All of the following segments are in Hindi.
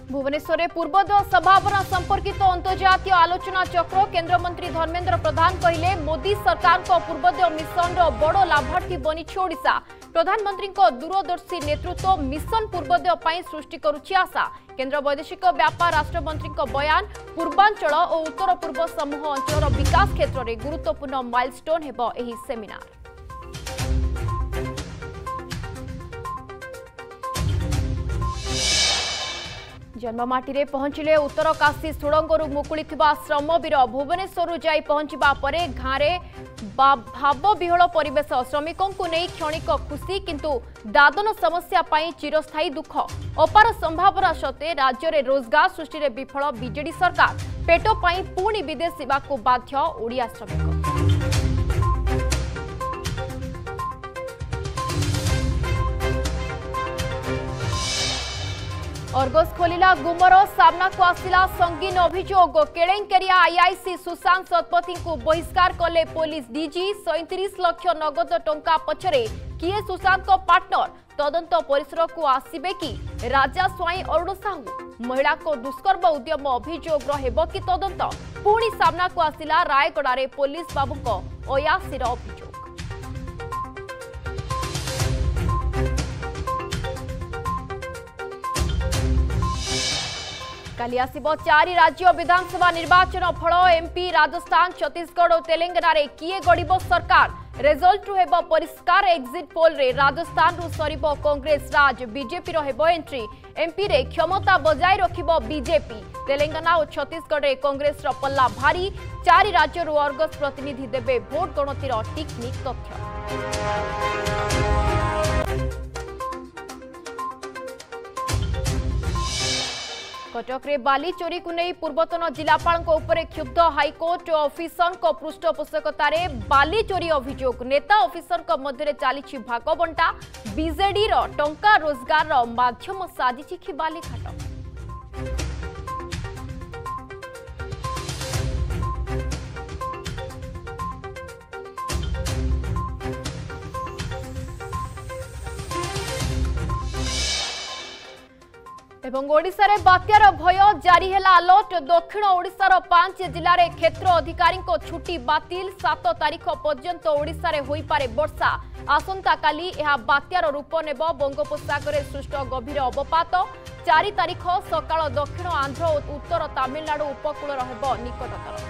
भुवनेश्वर में पूर्वोदय संभावना संपर्कित अंतर्जातीय आलोचना चक्र केंद्र मंत्री धर्मेंद्र प्रधान कहले मोदी सरकार को पूर्वोदय मिशन बड़ लाभार्थी बनी ओडिशा। प्रधानमंत्री दूरदर्शी नेतृत्व मिशन पूर्वोदय पर सृष्टि करुछि आशा। केंद्र वैदेशिक व्यापार राष्ट्रमंत्री बयान पूर्वांचल और उत्तर पूर्व समूह अंचल विकास क्षेत्र में गुरुत्वपूर्ण माइलस्टोन हेबो एही सेमिनार। जन्ममाटी पहुंचले उत्तरकाशी सुड़ंगरू मुकुली श्रमवीर भुवनेश्वर जाई पहुंचवा परे गाँव भाव विहल परिवेश श्रमिकों को नहीं क्षणिक खुशी किंतु दादन समस्या पाई चिरस्थायी दुख अपार संभावना सत्वे राज्य में रोजगार सृष्टि में विफल बीजेडी सरकार पेट पाई पुणी विदेश जावाक बाध्य ओडिया श्रमिक। अर्गस खोलिला गुमर सामना को आसिला संगीन अभियोग केलेंकेरिया आईआईसी सुशांत शतपथी को बहिष्कार कले पुलिस डीजी 37 लाख नगद टंका पछरे किए सुशांत को पार्टनर तदंत परिसर को आसीबे कि राजा स्वाई अरुण साहू महिला को दुष्कर्म उद्यम अभियोग हेबो कि तदंत पुणी सामना को आसिला रायगड़ा पुलिस बाबू को अयासीर अभियोग। काली आसिबो 4 राज्य विधानसभा निर्वाचन फल एमपी राजस्थान छत्तीसगढ़ और तेलंगाना रे किए गढ़िबो सरकार रिजल्ट हेबो परिष्कार एग्जिट पोल रे राजस्थान रु सरिबो कांग्रेस राज बीजेपी रो हेबो एंट्री एमपी रे क्षमता बजाय रखिबो बीजेपी तेलंगाना और छत्तीसगढ़ रे कांग्रेस रो पल्ला भारी 4 राज्य रु अर्गस प्रतिनिधि देबे भोट गणतिर टेक्निक तथ्य। कटक रे बाली चोरी को नहीं पूर्वतन जिलापाल क्षुब्ध हाईकोर्ट ऑफिसर पृष्ठपोषकतार बाली चोरी अभियोग नेता ऑफिसर मध्य चली भागबंटा बीजेडी टंका रोजगार माध्यम साजिछि बालीघाट। एवं ओडिशा रे बात्यार भय जारी हेला अलर्ट दक्षिण ओडिशार 5 जिल्लार क्षेत्र अधिकारी छुट्टी बातिल 7 तारीख पर्यंत ओडिशा रे होई पारे वर्षा आसंता काली यह बात्यार रूप नेब बंगोपसागर सृष्ट गभीर अवपात 4 तारीख सकाळ दक्षिण आंध्र और उत्तर तमिलनाडु उपकूल रहब निकटतर।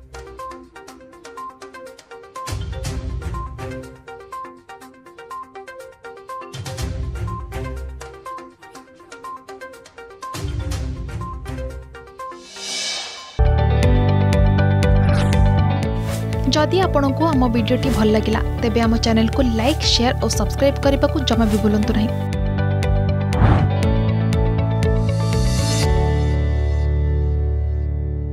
जदि आपंक आम भिडी भल लगा तेब आम चैनल को लाइक शेयर और सब्सक्राइब करने को जमा भी भूलु नहीं।